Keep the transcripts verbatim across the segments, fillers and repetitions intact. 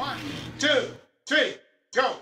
One, two, three, go!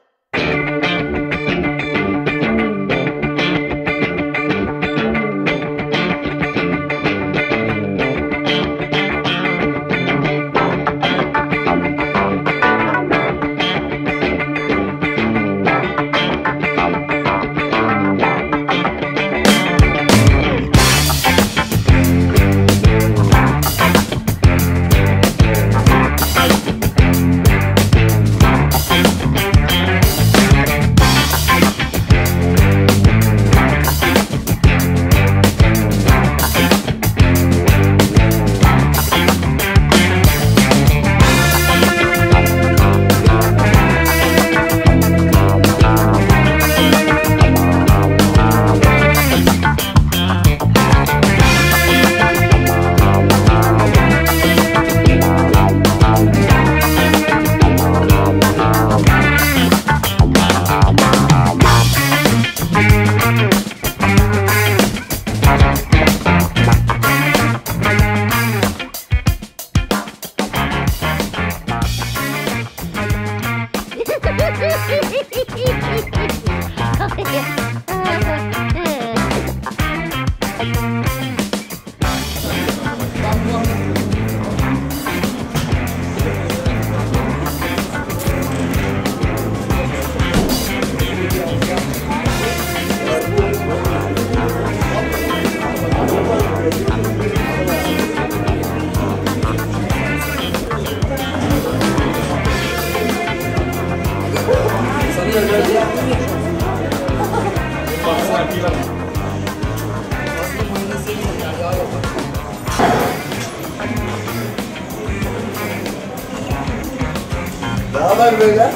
Ne haber böyle?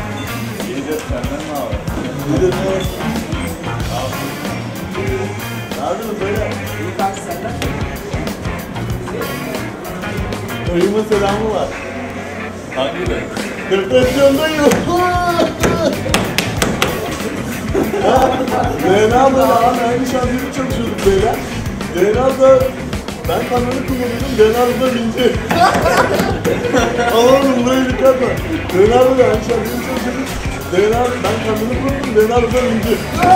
İyidir, senden ne haber? İyidir ne olsun? Ne yapıyorsun böyle? İyi kanka senden. Dayımın selamı var. Hangi de? Depresyondayım. D N A'da abi aynı şantiyede çalışıyorduk beyler. D N A'da ben kamyonu kullanıyordum, D N A'da binci. Anladım burayı dikkat var. D N A'da da aynı şantiyede çalışıyorduk. D N A, ben kamyonu kullanıyordum, D N A'da binci.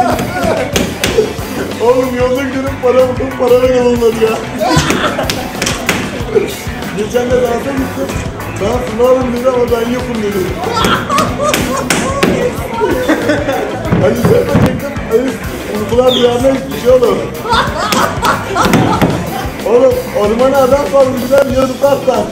Oğlum yolda gidelim para buldum, para veren olmadı ya. Geçen de dansa gittim. Dans ne alın dedi ama ben yokum dedi. Hani sen de çektim, hani uykular duyarına gitmiş oğlum. Oğlum ormana adam salmışlar, yarıklarsan.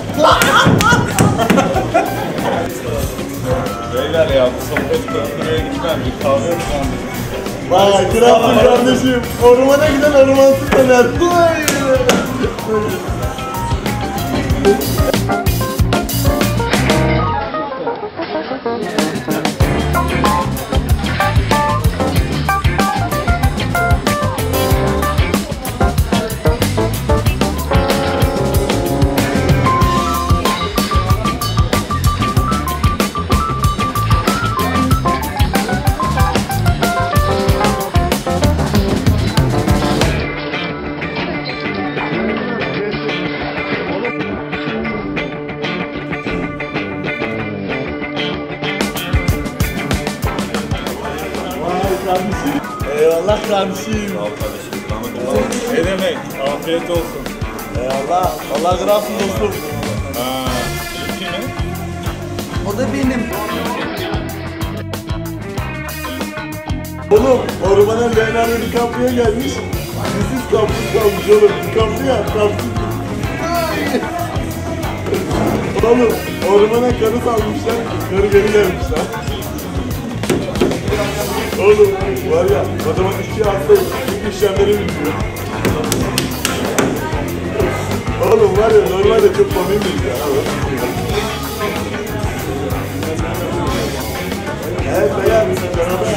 Beyler ya bu sohbet buraya gitmem, bir kahve yapmam. Vay kralsın kardeşim, ormana giden ormansız döner. Kardeşim. Eyvallah kardeşim. Sağ ol kardeşim. Ne demek? Afiyet olsun. Eyvallah. Allah razı olsun dostum. Ha, kim mi? O da benim. Oğlum ormana Leonardo DiCaprio gelmiş. Dizsiz kapsız kalmış oğlum. DiCaprio ya kapsız. Oğlum ormana karı salmışlar. Karı geri gelmişler. Oğlum var ya matematikçi hastayım. Çünkü işlemleri bilmiyor. Oğlum var ya normalde çok komikmiş ya. Evet beyler beraber.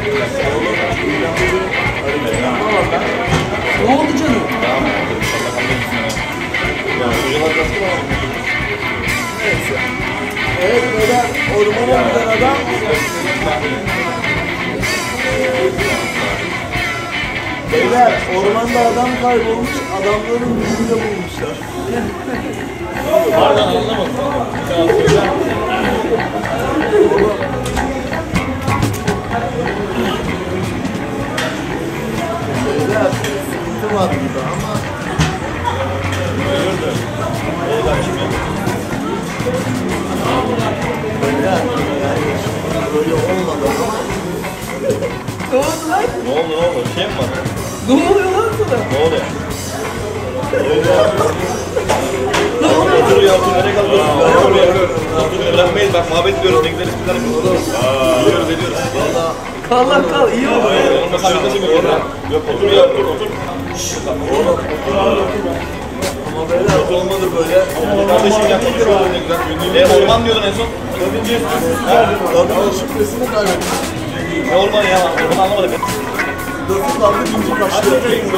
Ne oldu canım? Evet beyler, ormana giden adam Beyler, ormanda adam kaybolmuş, adamların yüzünü de bulmuşlar. Pardon anlamadım. Beyler, sıkıntı var burada ama beyler, yani böyle olmadı ama Ne oldu lan? Ne oldu ne oldu? Bir şey mi var? Ne oluyor lan sana? Ne oluyor? Ne oluyor? Otur ya otur nereye kalkıyorsun? Otur ya. Otur bırakmayız bak muhabbet ediyoruz ne güzel espriler yapıyoruz. Ediyoruz ediyoruz. Kal lan kal, iyi oldu. Onun sabitesi mi burada? Yok otur ya otur otur. ama beyler olmadı böyle. Kardeşim yaptık şu an ne güzel. E orman diyordun en son. Kadının şifresini kaybettim. Ne ormanı ya? Ormanı anlamadık. Dörtü kaldı, binci kaçtı.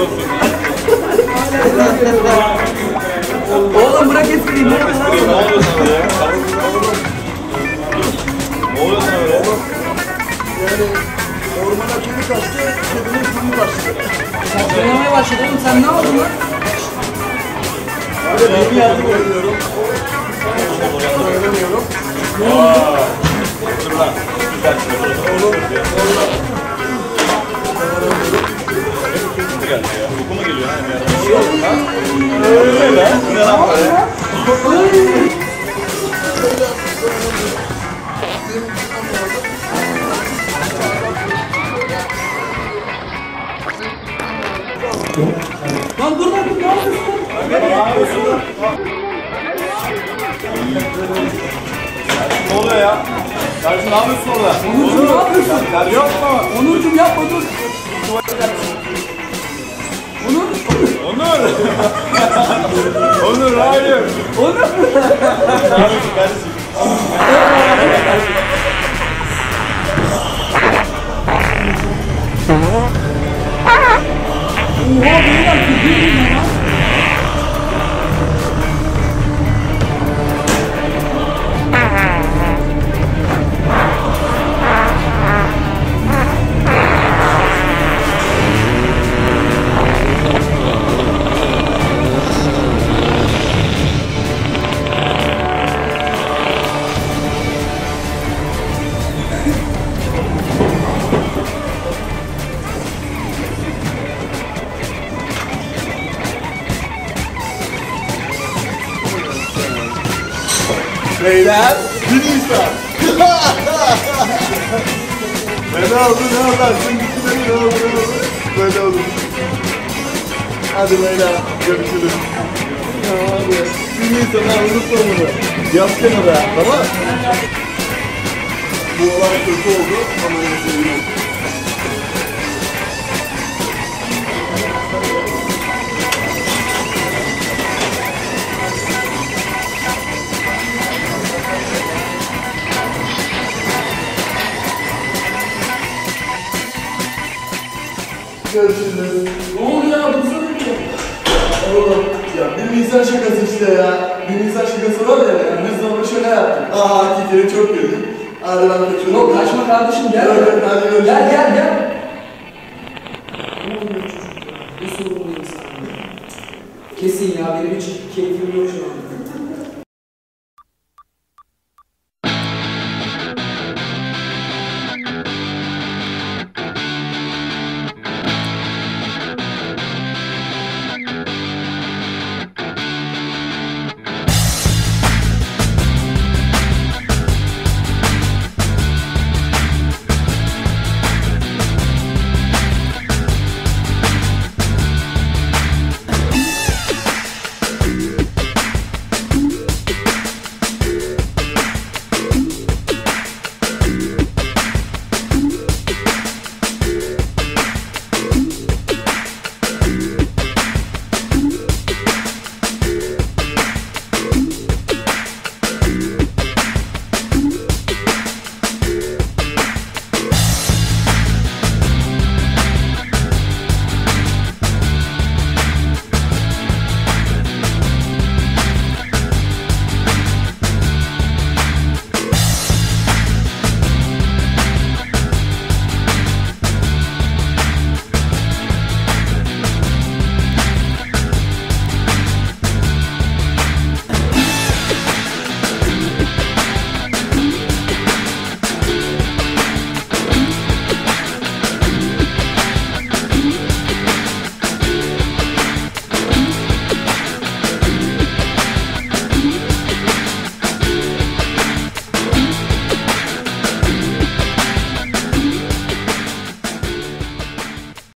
Oğlum bırak espriyi, ne oldu lan Ne sana? oluyor sana ya? Ne oluyor sana öyle? Yani ormana kedi kaçtı, kedinin kumu kaçtı. Saçmalamaya başladı oğlum, sen ne yaptın lan? Öyle beni yardım ediyorum. Söylemiyorum. Dur lan. Güzel çıkıyor. Oğlum, orada Uyku geldi ya. Uyku mu geliyor ha? Bir ara. Ha? Öyle lan. Bu ne lan böyle? Lan dur lan dur, ne yapıyorsun lan? Ne oluyor ya? Kardeşim ne yapıyorsun orada? Onurcuğum ne yapıyorsun? Kardeşim yok mu? Onurcuğum yapma dur. Onur. Onur! Onur hayır! Onur. Ne yapıyorsun kardeşim? Oha beyler, kızıyorum ya. beyler, bir Nisan. Ne oldu, ne oldu? Aklın gitti de ne oldu, ne oldu? Böyle oldu. Hadi beyler, görüşürüz. Ya abi, bir Nisan'ı unutma bunu. Yaz kenara, tamam? Bu olay kötü oldu ama öyle söyleyeyim. Görüşürüz. Ne oluyor ya? Dursana bir şey. Oğlum ya bir Nisan şakası işte ya. Bir Nisan şakası var ya, yani biz de onu şöyle yaptık. Aa hakikleri çok güldük. Hadi ben kaçıyorum. Yok kaçma kardeşim, gel. Evet, evet, hadi görüşürüz. Gel gel gel. Ne oluyor çocuk ya? Ne sorunlu insan ya. Kesin ya, benim hiç keyfim yok şu an.